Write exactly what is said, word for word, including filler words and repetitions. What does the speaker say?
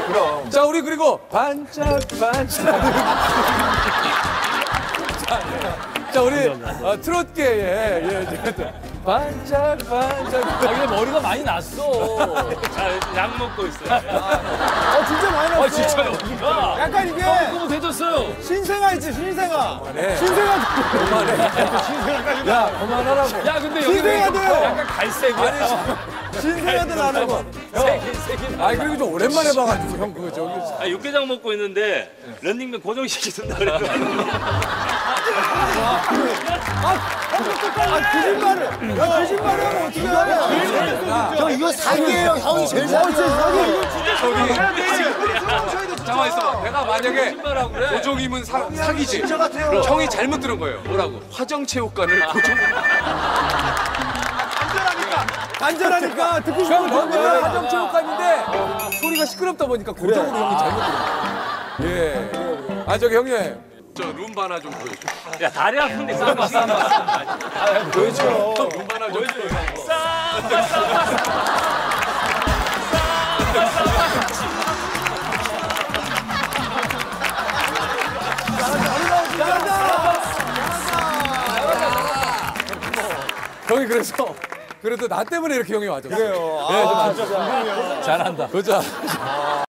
그럼. 자, 우리 그리고 반짝 반짝. 자, 자, 우리 어, 트롯계에 예, 예, 반짝 반짝. 아, 근데 머리가 많이 났어. 약 먹고 있어요. 어 진짜 많이 났어. 아, 진짜 여기가. 약간 이게 꼬뭇해졌어요. 신생아 있지 신생아. 그만해. 신생아. 그만해. 야, 그만하라고. 야, 근데 여기 신생아들. 약간 갈색이야. 신생아들 나는 거. 색이, 색이. 아니, 그리고 좀 오랜만에 봐가지고 형 그거 저기. 아, 육개장 먹고 있는데 런닝맨 고정시키신다 그래서. 아 거짓말을. 야 거짓말을 하면 어떻게 해? 형 이거 사기예요. 형이 제일 사기. 잠깐만 있어봐. 내가 만약에 고종이면 사, 사기지. 그럼 형이 잘못 들은 거예요. 뭐라고? 화정체육관을 고종. 간절하니까 듣고 싶은 형, 거 거기는 화정체육관인데 소리가 시끄럽다 보니까 고정으로 형이 잘못 들은 거예요. 예. 아, 저기 형님. 저 룸바 하나 좀 보여줘. 야, 다리 아픈데 쌈바 쌈바. 보여줘. 룸바 하나 좀 보여줘. 형이 그래서 그래도 나 때문에 이렇게 형이 와줬어. 그래요. 아, 진짜. 잘한다. 그죠?